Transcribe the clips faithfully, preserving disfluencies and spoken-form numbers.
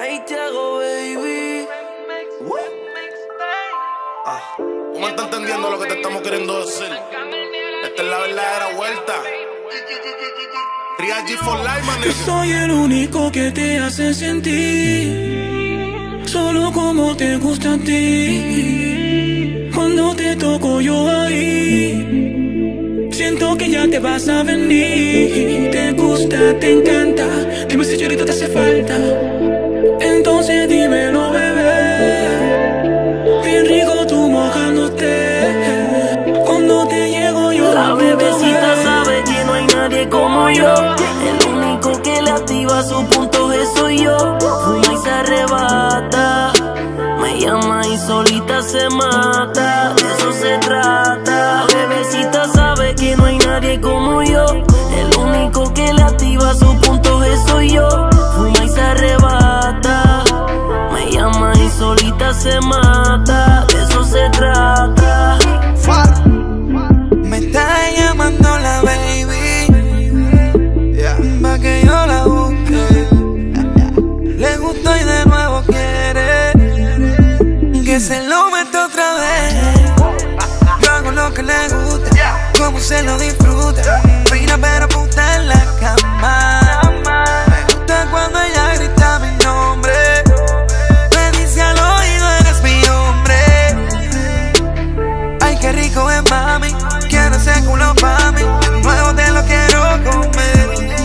Ahí te hago, baby. Ah, ¿tú me estás entendiendo lo que te estamos queriendo decir? Esta es la verdadera vuelta. Real G for life, man. Yo soy el único que te hace sentir solo como te gusta a ti. Cuando te toco yo ahí, siento que ya te vas a venir. Te gusta, te encanta, dime si ahorita te hace falta. Entonces dímelo, bebé. Bien rico tú mojándote. Cuando te llego yo, la bebecita sabe que no hay nadie como yo. El único que le activa su punto G soy yo. Fuma y se arrebata, me llama y solita se mata. De eso se trata. La bebecita sabe que no hay nadie como yo. El único que le activa su punto G soy yo. Fuma y se arrebata, me llama y solita se mata. De eso se trata. me está llamando la baby, yeah, pa' que yo la busque. Le gustó y de nuevo quiere que se lo meta otra vez. Yo hago lo que le gusta, como se lo disfruta. Fina pero puta en la cama. Me gusta cuando ella grita mi nombre. Me dice al oído eres mi hombre. Ay, qué rico es mami, quiero ese culo pa' mí. De nuevo te lo quiero comer.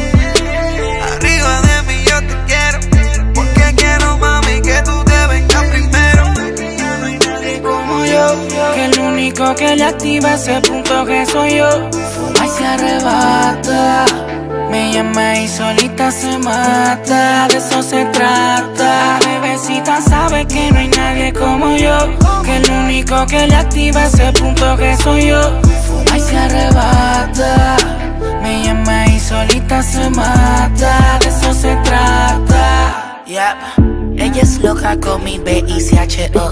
Arriba de mí yo te quiero, porque quiero mami que tú te vengas primero. No hay nadie como yo, que el único que le activa ese punto que soy yo. Fuma y se arrebata, me llama y solita se mata. De eso se trata. La bebecita sabe que no hay nadie como yo, que el único que le activa ese punto que soy yo. Fuma y se arrebata, me llama y solita se mata. De eso se trata. Yep. Ella es loca con mi B I C H O.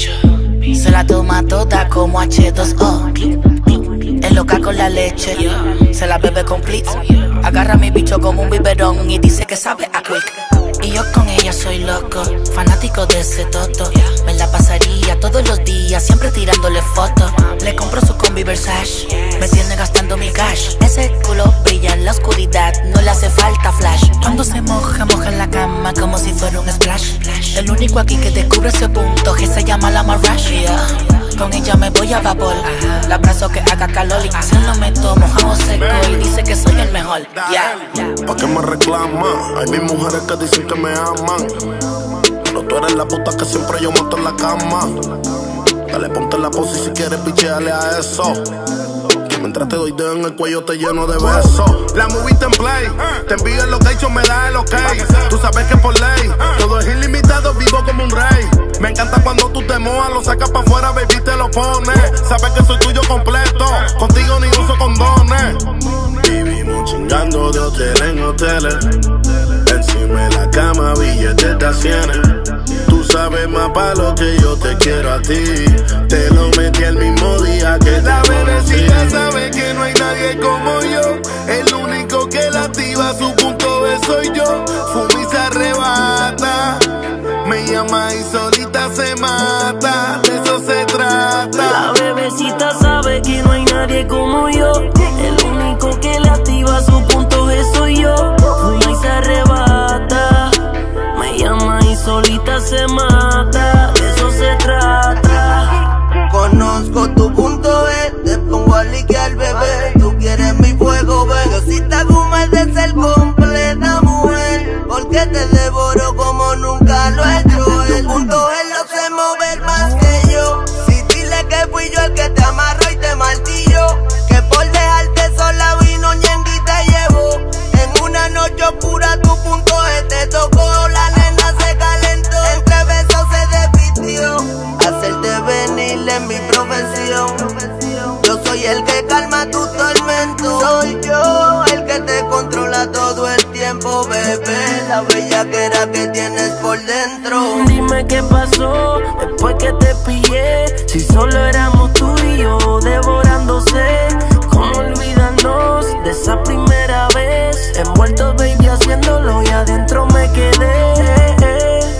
Se la toma toda como H dos O. Es loca con la leche, se la bebe complete. Agarra a mi bicho como un biberón y dice que sabe a quick. Y yo con ella soy loco, fanático de ese toto. Me la pasaría todos los días, siempre tirándole fotos. Le compro su combi Versace, me tiene gastando mi cash. Ese culo brilla en la oscuridad, no le hace falta flash. Cuando se moja, moja en la cama como si fuera un splash. El único aquí que descubre ese punto que se llama la Marash. Con ella me voy a vapor, la abrazo que haga calor y se lo meto mojado seco y dice que soy el mejor. Yeah. ¿Pa' qué me reclama? Hay mis mujeres que dicen que me aman, pero tú eres la puta que siempre yo mato en la cama. Dale, ponte en la pose y si quieres picheale a eso. Que mientras te doy dedo en el cuello te lleno de besos. La movie en play, te envío el location, me da el ok. Tú sabes que por ley, todo es ilimitado, vivo como un rey. Me encanta cuando tú te mojas, lo sacas pa' afuera, baby, te lo pones. Sabes que soy tuyo completo, contigo ni uso condones. Vivimos chingando de hotel en hoteles, encima de la cama, billetes de a cienes. Tú sabes más pa' lo que yo te quiero a ti. Te lo metí el mismo día que te la bebecita sabe que no hay nadie como yo. El único que la activa su punto B soy yo. Fuma y se arrebata, me llama y solita se mata. De eso se trata. La bebecita sabe que no hay nadie como yo. El único que le activa su punto G soy yo. Fuma y se arrebata, me llama y solita se mata. De eso se trata. Conozco tu punto G, te pongo a liquear, bebé. Tú quieres mi fuego, bebé. Yo si te hago mal de ser completa, mujer, porque te devoro como nunca lo he hecho. El punto G lo sé mover más que yo. Si dile que fui yo el que te amarró y te martillo, que por dejarte sola vino ñengue y te llevó. En una noche oscura tu punto G te tocó. La nena se calentó, entre besos se despidió. Hacerte venir es mi profesión. Yo soy el que calma tu tormento. Soy yo el que te controla todo el tiempo, bebé. La bellaquera que tienes por dentro. Dime qué pasó después que te pillé. Si solo éramos tú y yo devorándose. ¿Cómo olvidarnos de esa primera vez? Envuelto, baby, haciéndolo y adentro me quedé.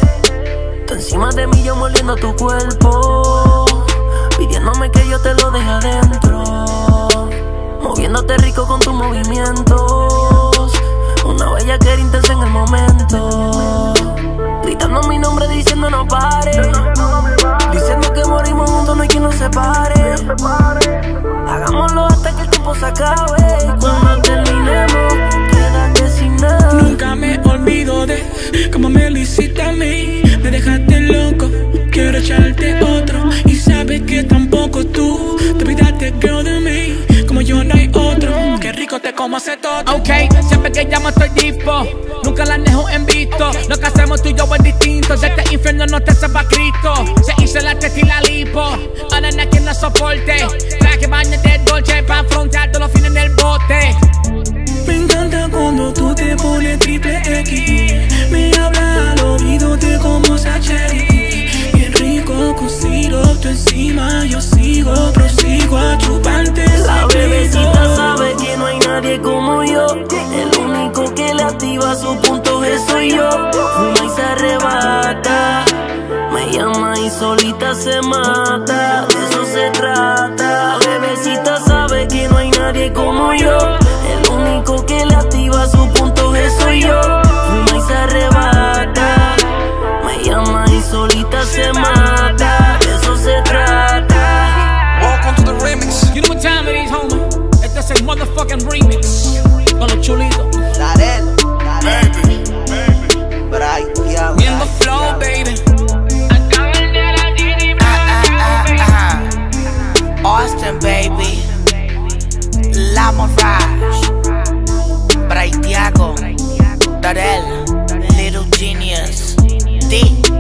tu cuerpo, pidiéndome que yo te lo deje adentro, moviéndote rico con tus movimientos, una bellaquera intensa en el momento, gritando mi nombre diciendo no pare, diciendo que morimos juntos, no hay quien nos separe. Hagámoslo hasta que el tiempo se acabe, y cuando terminemos, quédate sin nada. Nunca me olvido de cómo me lo hiciste a mí. Me dejaste loco, quiero echarte otro. Y sabes que tampoco tú te olvidaste, girl, de mí. Como yo no hay otro, qué rico te como hace todo. Ok, siempre que llamo estoy dispo, nunca la dejo en visto. Lo que hacemos tú y yo es distinto, de este infierno no te sepa Cristo. Se hizo la testa y la lipo, ahora no hay quien la soporte. Traje baños de dolce para afrontar todos los fines del bote. Me encanta cuando tú te pones triple X, me habla al oído de como Sacheri. Bien rico con sirope encima, yo sigo, prosigo a chuparte. La bebecita sabe que no hay nadie como yo, el único que le activa su punto G soy yo. Fuma y se arrebata, me llama y solita se mata, de eso se trata. La bebecita sabe que no hay nadie como yo, el único que le activa su punto G soy yo. Fuma y se arrebata, me llama y solita se mata, de eso se trata. Welcome to the remix. You know what time it is, homie. Este es el motherfucking remix con los chulitos. Darel, Darel, Bray, Tiago. Viendo flow, baby. Austin, baby. La Mirage. Bray Tiago. Darel. Little Genius. D.